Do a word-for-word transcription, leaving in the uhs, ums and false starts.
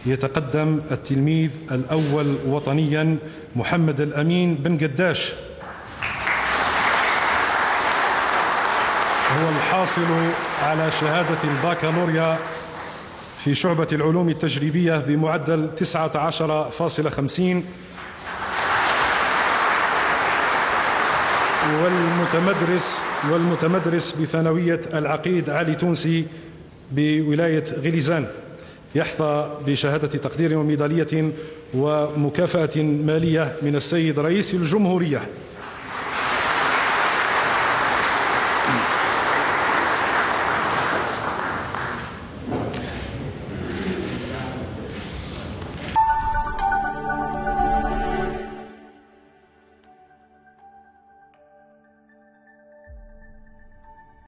يتقدم التلميذ الأول وطنيا محمد الأمين بن قداش، هو الحاصل على شهادة الباكالوريا في شعبة العلوم التجريبية بمعدل تسعة عشر فاصلة خمسين، والمتمدرس والمتمدرس بثانوية العقيد علي تونسي بولاية غليزان، يحظى بشهادة تقدير وميدالية ومكافأة مالية من السيد رئيس الجمهورية.